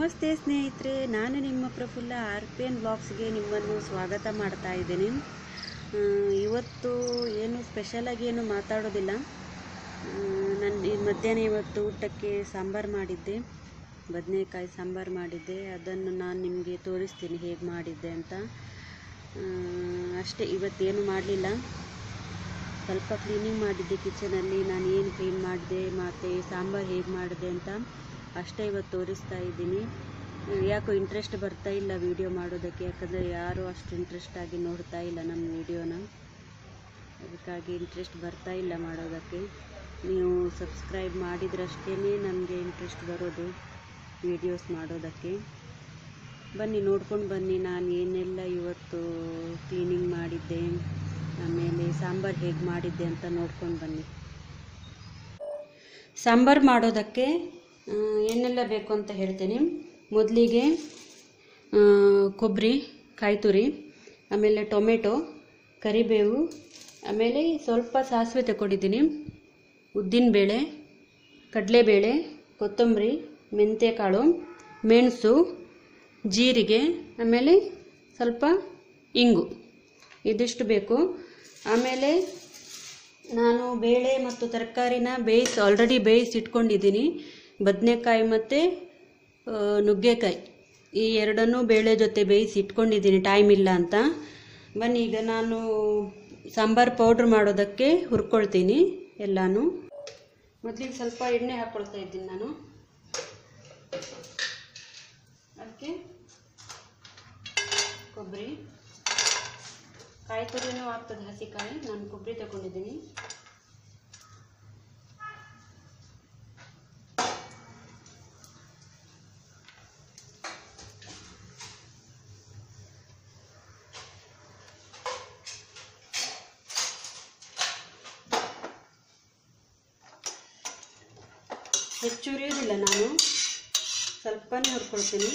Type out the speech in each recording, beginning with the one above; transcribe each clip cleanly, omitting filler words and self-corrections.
ನಮಸ್ತೆ ಸ್ನೇಹಿತರೆ, ನಾನು ನಿಮ್ಮ ಪ್ರಫುಲ್ಲ RPN ಬ್ಲಾಗ್ಸ್ಗೆ ನಿಮ್ಮನ್ನು ಸ್ವಾಗತ ಮಾಡ್ತಾ ಇದ್ದೀನಿ. ಇವತ್ತು ಏನು ಸ್ಪೆಷಲಾಗಿ ಏನು ಮಾತಾಡೋದಿಲ್ಲ. ನಾನು ಮಧ್ಯಾಹ್ನ ಇವತ್ತು ಊಟಕ್ಕೆ ಸಾಂಬಾರು ಮಾಡಿದ್ದೆ, ಬದನೆಕಾಯಿ ಸಾಂಬಾರು ಮಾಡಿದ್ದೆ. ಅದನ್ನು ನಾನು ನಿಮಗೆ ತೋರಿಸ್ತೀನಿ ಹೇಗೆ ಮಾಡಿದ್ದೆ ಅಂತ. ಅಷ್ಟೇ, ಇವತ್ತೇನು ಮಾಡಲಿಲ್ಲ. ಸ್ವಲ್ಪ ಕ್ಲೀನಿಂಗ್ ಮಾಡಿದ್ದೆ ಕಿಚನಲ್ಲಿ. ನಾನು ಏನು ಕ್ಲೀನ್ ಮಾಡಿದೆ ಮತ್ತು ಸಾಂಬಾರು ಹೇಗೆ ಮಾಡಿದೆ ಅಂತ ಅಷ್ಟೇ ಇವತ್ತು ತೋರಿಸ್ತಾ ಇದ್ದೀನಿ. ಯಾಕೋ ಇಂಟ್ರೆಸ್ಟ್ ಬರ್ತಾ ಇಲ್ಲ ವಿಡಿಯೋ ಮಾಡೋದಕ್ಕೆ, ಯಾಕಂದರೆ ಯಾರೂ ಅಷ್ಟು ಇಂಟ್ರೆಸ್ಟ್ ಆಗಿ ನೋಡ್ತಾ ಇಲ್ಲ ನಮ್ಮ ವಿಡಿಯೋನ. ಅದಕ್ಕಾಗಿ ಇಂಟ್ರೆಸ್ಟ್ ಬರ್ತಾ ಇಲ್ಲ ಮಾಡೋದಕ್ಕೆ. ನೀವು ಸಬ್ಸ್ಕ್ರೈಬ್ ಮಾಡಿದ್ರಷ್ಟೇ ನನಗೆ ಇಂಟ್ರೆಸ್ಟ್ ಬರೋದು ವಿಡಿಯೋಸ್ ಮಾಡೋದಕ್ಕೆ. ಬನ್ನಿ ನೋಡ್ಕೊಂಡು ಬನ್ನಿ ನಾನು ಏನೆಲ್ಲ ಇವತ್ತು ಕ್ಲೀನಿಂಗ್ ಮಾಡಿದ್ದೆ, ಆಮೇಲೆ ಸಾಂಬಾರು ಹೇಗೆ ಮಾಡಿದ್ದೆ ಅಂತ ನೋಡ್ಕೊಂಡು ಬನ್ನಿ. ಸಾಂಬಾರು ಮಾಡೋದಕ್ಕೆ ಏನೆಲ್ಲ ಬೇಕು ಅಂತ ಹೇಳ್ತೀನಿ. ಮೊದಲಿಗೆ ಕೊಬ್ಬರಿ, ಕಾಯಿ ತುರಿ, ಆಮೇಲೆ ಟೊಮೆಟೊ, ಕರಿಬೇವು, ಆಮೇಲೆ ಸ್ವಲ್ಪ ಸಾಸಿವೆ ತಗೊಂಡಿದ್ದೀನಿ, ಉದ್ದಿನಬೇಳೆ, ಕಡಲೆಬೇಳೆ, ಕೊತ್ತಂಬರಿ, ಮೆಂತ್ಯಕಾಳು, ಮೆಣಸು, ಜೀರಿಗೆ, ಆಮೇಲೆ ಸ್ವಲ್ಪ ಇಂಗು, ಇದಿಷ್ಟು ಬೇಕು. ಆಮೇಲೆ ನಾನು ಬೇಳೆ ಮತ್ತು ತರಕಾರಿನ ಆಲ್ರೆಡಿ ಇಟ್ಕೊಂಡಿದ್ದೀನಿ. ಬದನೆಕಾಯಿ ಮತ್ತು ನುಗ್ಗೆಕಾಯಿ ಈ ಎರಡನ್ನೂ ಬೇಳೆ ಜೊತೆ ಇಟ್ಕೊಂಡಿದ್ದೀನಿ, ಟೈಮ್ ಇಲ್ಲ ಅಂತ. ಬನ್ನಿ ಈಗ ನಾನು ಸಾಂಬಾರು ಪೌಡ್ರ್ ಮಾಡೋದಕ್ಕೆ ಹುರ್ಕೊಳ್ತೀನಿ ಎಲ್ಲನೂ. ಮೊದಲಿಗೆ ಸ್ವಲ್ಪ ಎಣ್ಣೆ ಹಾಕ್ಕೊಳ್ತಾ ಇದ್ದೀನಿ ನಾನು. ಅದಕ್ಕೆ ಕೊಬ್ಬರಿ, ಕಾಯಿ ತುರಿನೂ ಆಗ್ತದೆ, ಹಸಿಕಾಯಿ. ನಾನು ಕೊಬ್ಬರಿ ತಗೊಂಡಿದ್ದೀನಿ. ಹೆಚ್ಚು ಹುರಿಯೋದಿಲ್ಲ, ನಾನು ಸ್ವಲ್ಪನೇ ಹುರ್ಕೊಳ್ತೀನಿ.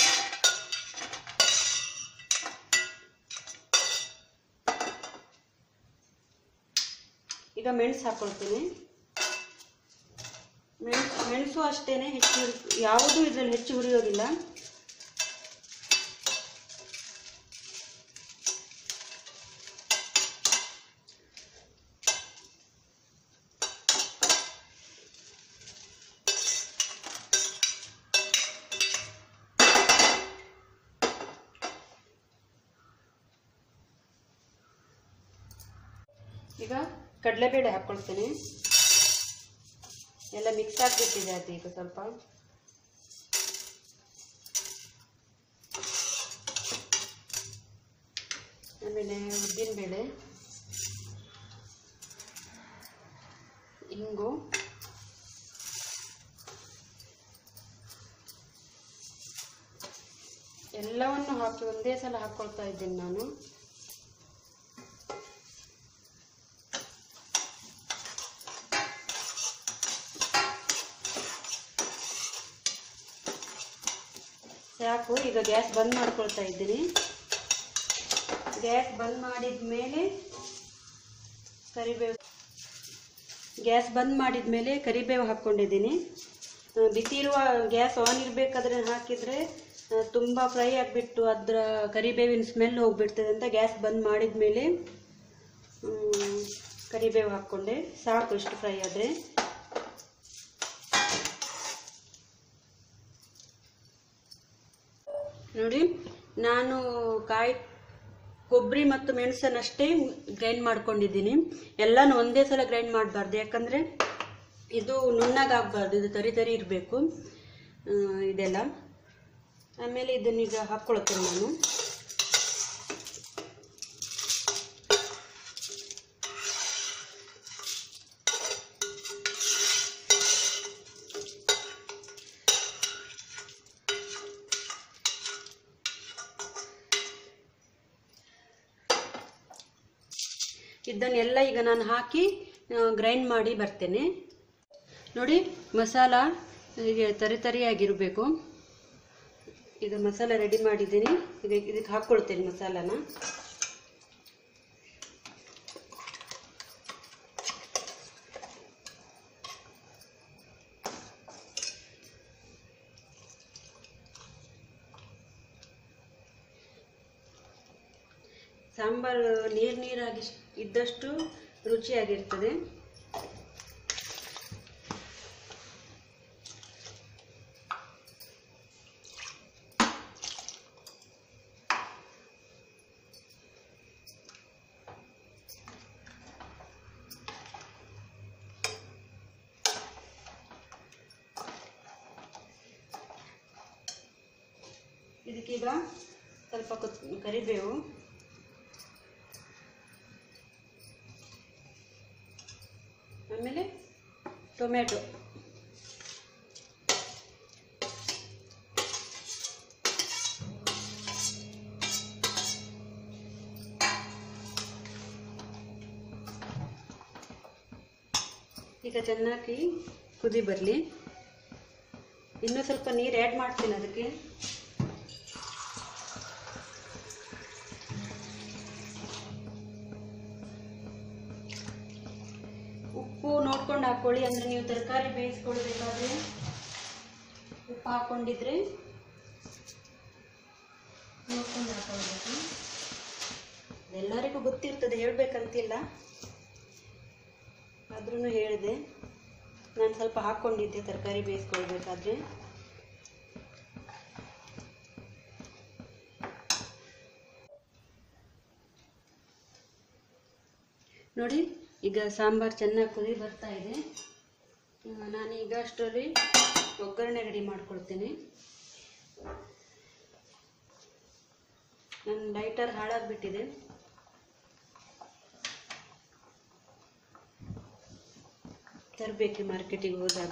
ಈಗ ಮೆಣಸು ಹಾಕ್ಕೊಳ್ತೀನಿ. ಮೆಣಸು ಅಷ್ಟೇ, ಹೆಚ್ಚು ಯಾವುದೂ ಇದರಲ್ಲಿ ಹೆಚ್ಚು ಹುರಿಯೋದಿಲ್ಲ. ಈಗ ಕಡಲೆಬೇಳೆ ಹಾಕ್ಕೊಳ್ತೀನಿ. ಎಲ್ಲ ಮಿಕ್ಸ್ ಆಗಿಬಿಟ್ಟಿದೆ ಅದು ಈಗ ಸ್ವಲ್ಪ. ಆಮೇಲೆ ಉದ್ದಿನಬೇಳೆ, ಇಂಗು, ಎಲ್ಲವನ್ನು ಹಾಕಿ ಒಂದೇ ಸಲ ಹಾಕ್ಕೊಳ್ತಾ ಇದ್ದೀನಿ ನಾನು. ಸಾಕು. ಈಗ ಗ್ಯಾಸ್ ಬಂದ್ ಮಾಡ್ಕೊಳ್ತಾ ಇದ್ದೀನಿ. ಗ್ಯಾಸ್ ಬಂದ್ ಮಾಡಿದ ಮೇಲೆ ಕರಿಬೇವು ಹಾಕ್ಕೊಂಡಿದ್ದೀನಿ. ಬಿಸಿ ಇರುವ ಗ್ಯಾಸ್ ಆನ್ ಇರಬೇಕಾದ್ರೆ ಹಾಕಿದರೆ ತುಂಬ ಫ್ರೈ ಆಗಿಬಿಟ್ಟು ಅದರ ಕರಿಬೇವಿನ ಸ್ಮೆಲ್ ಹೋಗ್ಬಿಡ್ತದೆ ಅಂತ ಗ್ಯಾಸ್ ಬಂದ್ ಮಾಡಿದ ಮೇಲೆ ಕರಿಬೇವು ಹಾಕ್ಕೊಂಡೆ. ಸಾಕು ಇಷ್ಟು ಫ್ರೈ ಆದರೆ. ನೋಡಿ, ನಾನು ಕೊಬ್ಬರಿ ಮತ್ತು ಮೆಣಸನ್ನಷ್ಟೇ ಗ್ರೈಂಡ್ ಮಾಡ್ಕೊಂಡಿದ್ದೀನಿ. ಎಲ್ಲನೂ ಒಂದೇ ಸಲ ಗ್ರೈಂಡ್ ಮಾಡಬಾರ್ದು, ಯಾಕಂದರೆ ಇದು ನುಣ್ಣಗಾಗಬಾರ್ದು, ಇದು ತರಿ ಇರಬೇಕು ಇದೆಲ್ಲ. ಆಮೇಲೆ ಇದನ್ನೀಗ ಹಾಕ್ಕೊಳ್ತೇನೆ ನಾನು. ಇದನ್ನೆಲ್ಲ ಈಗ ನಾನು ಹಾಕಿ ಗ್ರೈಂಡ್ ಮಾಡಿ ಬರ್ತೇನೆ. ನೋಡಿ, ಮಸಾಲ ಹೀಗೆ ತರಿಯಾಗಿರಬೇಕು. ಈಗ ಮಸಾಲ ರೆಡಿ ಮಾಡಿದ್ದೀನಿ. ಇದಕ್ಕೆ ಹಾಕ್ಕೊಳ್ತೇನೆ ಮಸಾಲಾನ. ಸಾಂಬಾರು ನೀರಾಗಿ ಇದ್ದಷ್ಟು ರುಚಿಯಾಗಿರ್ತದೆ. ಇದಕ್ಕೀಗ ಸ್ವಲ್ಪ ಕರಿಬೇವು, ಆಮೇಲೆ ಟೊಮೆಟೊ, ಈಗ ಚೆನ್ನಾಗಿ ಕುದಿ ಬರಲಿ. ಇನ್ನೂ ಸ್ವಲ್ಪ ನೀರು ಆ್ಯಡ್ ಮಾಡ್ತೀನಿ ಅದಕ್ಕೆ. ಉಪ್ಪು ನೋಡ್ಕೊಂಡು ಹಾಕ್ಕೊಳ್ಳಿ. ಅಂದರೆ ನೀವು ತರಕಾರಿ ಬೇಯಿಸ್ಕೊಳ್ಬೇಕಾದ್ರೆ ಉಪ್ಪು ಹಾಕ್ಕೊಂಡಿದ್ರೆ ನೋಡ್ಕೊಂಡು ಹಾಕೊಳ್ಬೇಕು. ಎಲ್ಲರಿಗೂ ಗೊತ್ತಿರ್ತದೆ, ಹೇಳಬೇಕಂತಿಲ್ಲ, ಆದ್ರೂ ಹೇಳಿದೆ. ನಾನು ಸ್ವಲ್ಪ ಹಾಕ್ಕೊಂಡಿದ್ದೆ ತರಕಾರಿ ಬೇಯಿಸ್ಕೊಳ್ಬೇಕಾದ್ರೆ. ನೋಡಿ, ಈಗ ಸಾಂಬಾರು ಚೆನ್ನಾಗಿ ಕುದಿ ಬರ್ತಾ ಇದೆ. ನಾನೀಗ ಅಷ್ಟರಲ್ಲಿ ಒಗ್ಗರಣೆ ರೆಡಿ ಮಾಡ್ಕೊಳ್ತೇನೆ. ನನ್ನ ಲೈಟರ್ ಹಾಳಾಗ್ಬಿಟ್ಟಿದೆ. ತರಬೇಕು ಮಾರ್ಕೆಟಿಗೆ ಹೋದಾಗ.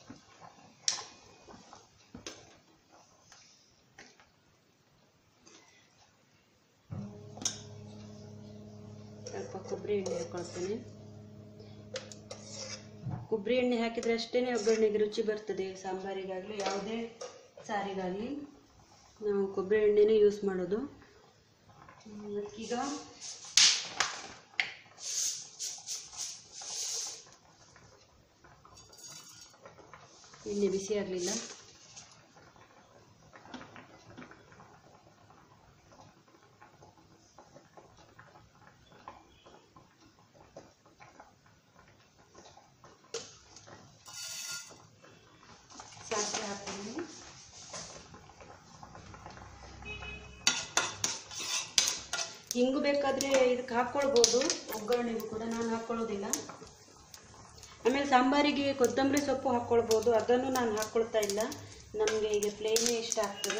ಸ್ವಲ್ಪ ಕೊಬ್ಬರಿ ಎಣ್ಣೆ ಹಾಕೊಳ್ತೇನೆ. ಕೊಬ್ಬರಿ ಎಣ್ಣೆ ಹಾಕಿದರೆ ಅಷ್ಟೇ ಒಗ್ಗರಣೆಗೆ ರುಚಿ ಬರ್ತದೆ. ಸಾಂಬಾರಿಗಾಗಲಿ ಯಾವುದೇ ಸಾರಿಗಾಗಲಿ ನಾವು ಕೊಬ್ಬರಿ ಎಣ್ಣೆನೇ ಯೂಸ್ ಮಾಡೋದು. ಈಗ ಎಣ್ಣೆ ಬಿಸಿ ಆಗಲಿಲ್ಲ. ಸಾಸಿವೆ ಹಾಕ್ತೀನಿ. ಹಿಂಗು ಬೇಕಾದರೆ ಇದಕ್ಕೆ ಹಾಕ್ಕೊಳ್ಬೋದು, ಒಗ್ಗರಣೆಗೂ ಕೂಡ. ನಾನು ಹಾಕ್ಕೊಳ್ಳೋದಿಲ್ಲ. ಆಮೇಲೆ ಸಾಂಬಾರಿಗೆ ಕೊತ್ತಂಬರಿ ಸೊಪ್ಪು ಹಾಕ್ಕೊಳ್ಬೋದು, ಅದನ್ನು ನಾನು ಹಾಕ್ಕೊಳ್ತಾ ಇಲ್ಲ. ನಮಗೆ ಈಗ ಪ್ಲೇನೇ ಇಷ್ಟ ಆಗ್ತದೆ.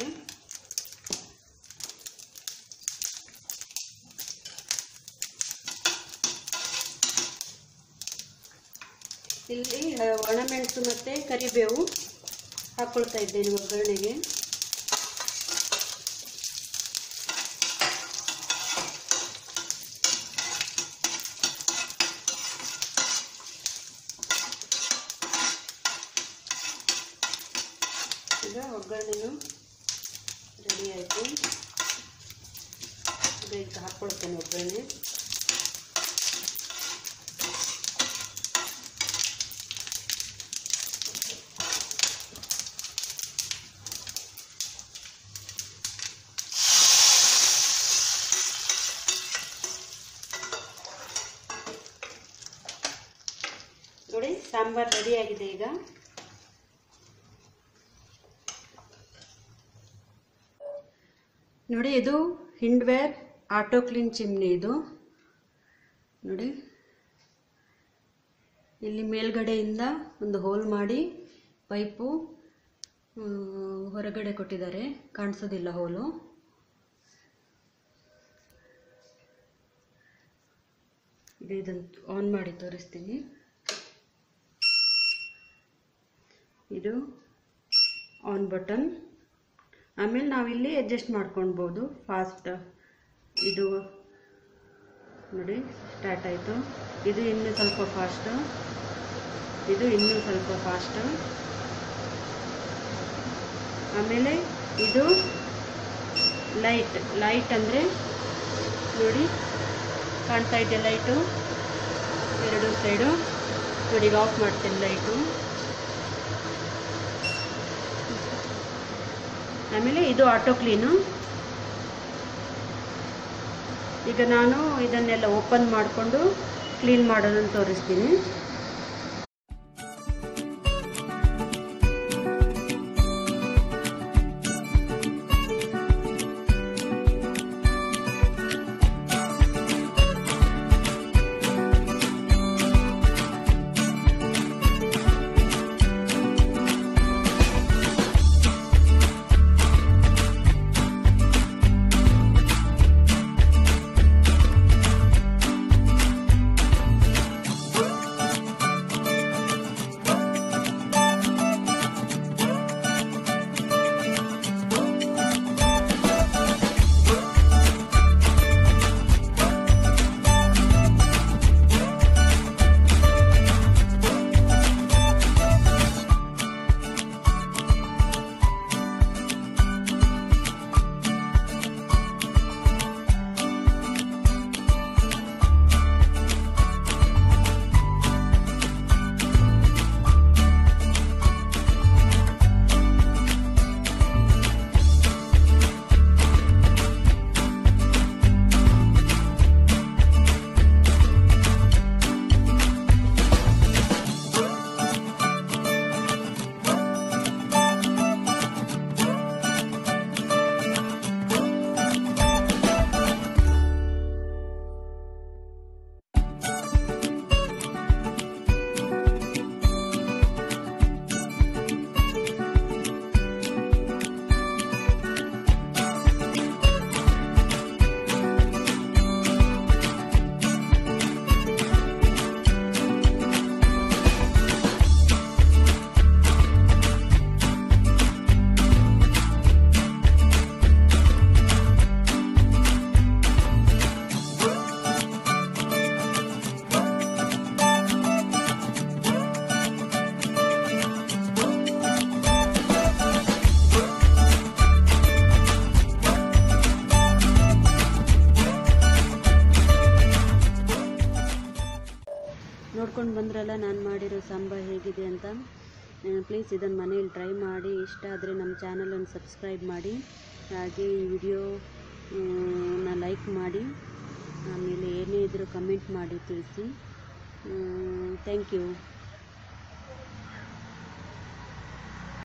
ಇಲ್ಲಿ ಒಣಮೆಣಸು ಮತ್ತು ಕರಿಬೇವು ಹಾಕ್ಕೊಳ್ತಾ ಇದ್ದೇನೆ ಒಗ್ಗರಣೆಗೆ. ಈಗ ಒಗ್ಗರಣೆನು ರೆಡಿ ಆಯಿತು. ಈಗ ಹಾಕ್ಕೊಳ್ತೇನೆ ಒಗ್ಗರಣೆ. ನೋಡಿ, ಸಾಂಬಾರು ರೆಡಿಯಾಗಿದೆ. ಈಗ ನೋಡಿ, ಇದು ಹಿಂಡ್ವೇರ್ ಆಟೋ ಕ್ಲೀನ್ ಚಿಮ್ನಿ. ಇದು ನೋಡಿ, ಇಲ್ಲಿ ಮೇಲ್ಗಡೆಯಿಂದ ಒಂದು ಹೋಲ್ ಮಾಡಿ ಪೈಪು ಹೊರಗಡೆ ಕೊಟ್ಟಿದ್ದಾರೆ, ಕಾಣಿಸೋದಿಲ್ಲ ಹೋಲು. ಇದನ್ನು ಆನ್ ಮಾಡಿ ತೋರಿಸ್ತೀನಿ. ಇದು ಆನ್ ಬಟನ್. ಆಮೇಲೆ ನಾವಿಲ್ಲಿ ಅಡ್ಜಸ್ಟ್ ಮಾಡ್ಕೊಳ್ಬೋದು ಫಾಸ್ಟ್. ಇದು ನೋಡಿ ಸ್ಟಾರ್ಟ್ ಆಯಿತು. ಇದು ಇನ್ನೂ ಸ್ವಲ್ಪ ಫಾಸ್ಟು, ಇದು ಇನ್ನೂ ಸ್ವಲ್ಪ ಫಾಸ್ಟು. ಆಮೇಲೆ ಇದು ಲೈಟ್ ಅಂದರೆ ನೋಡಿ ಕಾಣ್ತಾ ಇದೆ ಲೈಟು ಎರಡು ಸೈಡು. ನೋಡಿ, ಆಫ್ ಮಾಡ್ತೇನೆ ಲೈಟು. ಆಮೇಲೆ ಇದು ಆಟೋ ಕ್ಲೀನು. ಈಗ ನಾನು ಇದನ್ನೆಲ್ಲ ಓಪನ್ ಮಾಡಿಕೊಂಡು ಕ್ಲೀನ್ ಮಾಡೋದನ್ನು ತೋರಿಸ್ತೀನಿ. ನೋಡ್ಕೊಂಡು ಬಂದ್ರಲ್ಲ ನಾನು ಮಾಡಿರೋ ಸಾಂಬಾರ್ ಹೇಗಿದೆ ಅಂತ. ಪ್ಲೀಸ್ ಇದನ್ನು ಮನೇಲಿ ಟ್ರೈ ಮಾಡಿ. ಇಷ್ಟ ಆದರೆ ನಮ್ಮ ಚಾನಲನ್ನು ಸಬ್ಸ್ಕ್ರೈಬ್ ಮಾಡಿ, ಹಾಗೆ ಈ ವಿಡಿಯೋನ ಲೈಕ್ ಮಾಡಿ, ಆಮೇಲೆ ಏನೇ ಇದ್ದರೂ ಕಮೆಂಟ್ ಮಾಡಿ ತಿಳಿಸಿ. Thank you.